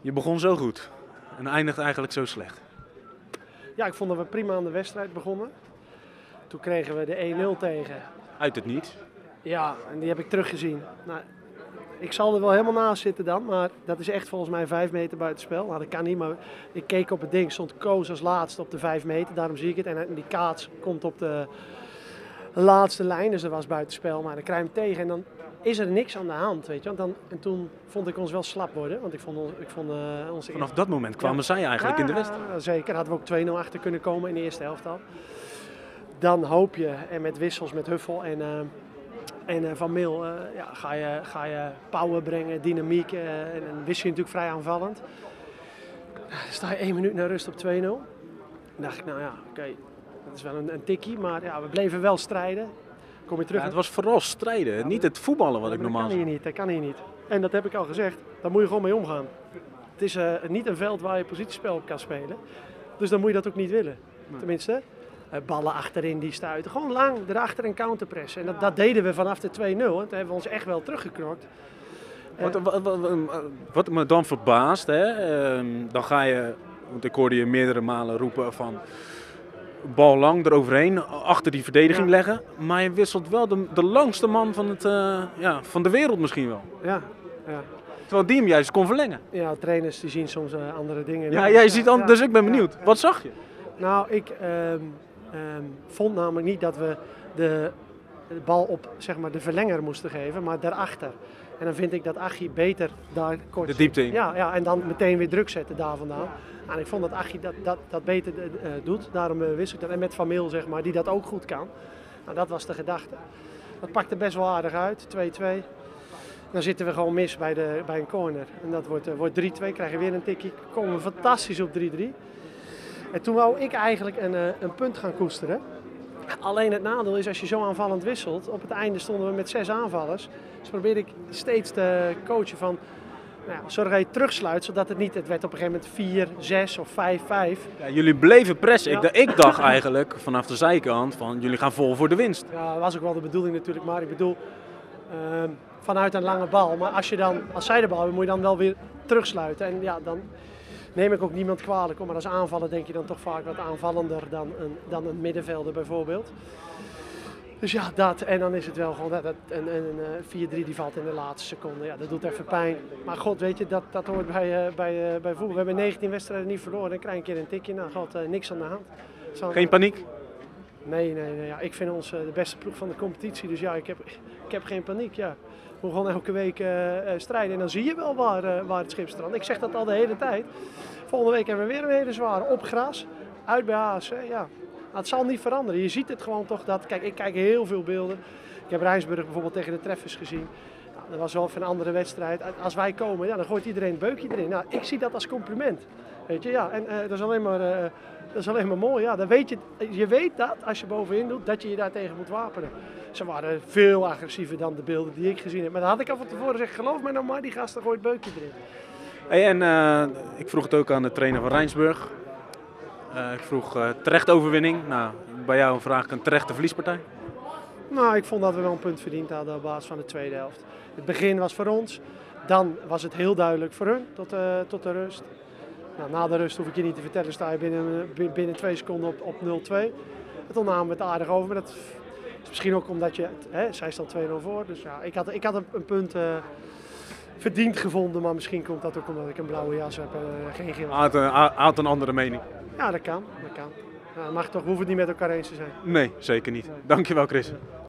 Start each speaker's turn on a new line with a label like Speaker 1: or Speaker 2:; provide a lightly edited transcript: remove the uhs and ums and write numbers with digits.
Speaker 1: Je begon zo goed en eindigt eigenlijk zo slecht.
Speaker 2: Ja, ik vond dat we prima aan de wedstrijd begonnen. Toen kregen we de 1-0 tegen.
Speaker 1: Uit het niets.
Speaker 2: Ja, en die heb ik teruggezien. Nou, ik zal er wel helemaal naast zitten dan, maar dat is echt volgens mij 5 meter buitenspel. Nou, dat kan niet, maar ik keek op het ding, stond Koos als laatste op de 5 meter, daarom zie ik het. En die kaats komt op de laatste lijn, dus dat was buitenspel. Maar dan krijg je hem tegen en dan is er niks aan de hand, weet je. En toen vond ik ons wel slap worden, want ik vond ons...
Speaker 1: Vanaf dat moment kwamen zij eigenlijk in de wedstrijd.
Speaker 2: Ja, zeker. Hadden we ook 2-0 achter kunnen komen in de eerste helft al. Dan hoop je, en met wissels met Huffel en Van Mil ga je power brengen, dynamiek. En wist je natuurlijk vrij aanvallend. Dan sta je 1 minuut naar rust op 2-0. Dan dacht ik, nou ja, oké, dat is wel een tikkie, maar ja, we bleven wel strijden. Kom je terug.
Speaker 1: Ja, het was vooral strijden, niet het voetballen wat ik normaal zie.
Speaker 2: Dat kan hier niet. En dat heb ik al gezegd, daar moet je gewoon mee omgaan. Het is niet een veld waar je positiespel op kan spelen. Dus dan moet je dat ook niet willen. Nee. Tenminste, ballen achterin die stuiten. Gewoon lang erachter en counterpressen. En dat deden we vanaf de 2-0. Toen hebben we ons echt wel teruggeknokt.
Speaker 1: Wat me dan verbaast, hè, dan ga je, want ik hoorde je meerdere malen roepen van bal lang eroverheen, achter die verdediging leggen. Maar je wisselt wel de langste man van de wereld misschien wel.
Speaker 2: Ja.
Speaker 1: Terwijl die hem juist kon verlengen.
Speaker 2: Ja, trainers die zien soms andere dingen.
Speaker 1: Ja, jij ziet anders, dus ik ben benieuwd. Wat zag je?
Speaker 2: Nou, ik vond namelijk niet dat we de bal op zeg maar, de verlenger moesten geven, maar daarachter. En dan vind ik dat Achie beter daar kort...
Speaker 1: De diepte in.
Speaker 2: Ja, en dan meteen weer druk zetten daar vandaan. En ik vond dat Achie dat beter doet, daarom wist ik dat. En met Van Mil, zeg maar, die dat ook goed kan. Nou, dat was de gedachte. Dat pakte best wel aardig uit, 2-2. Dan zitten we gewoon mis bij een corner. En dat wordt 3-2, krijgen we weer een tikkie. Komen we fantastisch op 3-3. En toen wou ik eigenlijk een punt gaan koesteren. Alleen het nadeel is als je zo aanvallend wisselt. Op het einde stonden we met 6 aanvallers. Dus probeerde ik steeds te coachen van... Nou ja, zorg dat je terugsluit, zodat het werd op een gegeven moment 4, 6 of 5, 5.
Speaker 1: Ja, jullie bleven pressen.
Speaker 2: Ja.
Speaker 1: Ik dacht eigenlijk vanaf de zijkant van jullie gaan vol voor de winst.
Speaker 2: Ja, dat was ook wel de bedoeling natuurlijk. Maar ik bedoel, vanuit een lange bal. Maar als zij de bal hebben, moet je dan wel weer terugsluiten. En ja, dan neem ik ook niemand kwalijk. Maar als aanvaller denk je dan toch vaak wat aanvallender dan een middenvelder bijvoorbeeld. Dus ja, dat. En dan is het wel gewoon een 4-3 die valt in de laatste seconde. Ja, dat doet even pijn. Maar god, weet je, dat hoort bij voetbal. We hebben 19 wedstrijden niet verloren. Dan krijg je een keer een tikje. Nou, god, niks aan de hand.
Speaker 1: Geen paniek?
Speaker 2: Nee. Ja, ik vind ons de beste ploeg van de competitie. Dus ja, ik heb geen paniek. Ja. We gewoon elke week strijden. En dan zie je wel waar het schip strandt. Ik zeg dat al de hele tijd. Volgende week hebben we weer een hele zware. Op gras, uit bij HSV. Ja. Het zal niet veranderen. Je ziet het gewoon toch dat... Kijk, ik kijk heel veel beelden. Ik heb Rijnsburg bijvoorbeeld tegen de Treffers gezien. Nou, dat was wel van een andere wedstrijd. Als wij komen, ja, dan gooit iedereen een beukje erin. Nou, ik zie dat als compliment. Weet je, ja. En dat is alleen maar mooi. Ja, dan weet je weet dat, als je bovenin doet, dat je je daartegen moet wapenen. Ze waren veel agressiever dan de beelden die ik gezien heb. Maar dat had ik al van tevoren gezegd. Geloof mij nou maar, die gasten gooit beukje erin.
Speaker 1: Hey, en ik vroeg het ook aan de trainer van Rijnsburg. Ik vroeg terecht overwinning. Nou, bij jou vraag ik een terechte verliespartij.
Speaker 2: Nou, ik vond dat we wel een punt verdiend hadden op basis van de tweede helft. Het begin was voor ons. Dan was het heel duidelijk voor hun tot de rust. Nou, na de rust hoef ik je niet te vertellen, sta je binnen 2 seconden op 0-2. En toen namen we het aardig over. Maar dat is misschien ook omdat zij staat 2-0 voor. Dus ja, ik had een punt verdiend gevonden. Maar misschien komt dat ook omdat ik een blauwe jas heb en geen geel.
Speaker 1: Had een andere mening.
Speaker 2: Ja, dat kan. Nou, mag toch, we hoeven het niet met elkaar eens te zijn.
Speaker 1: Nee, zeker niet. Dankjewel, Chris.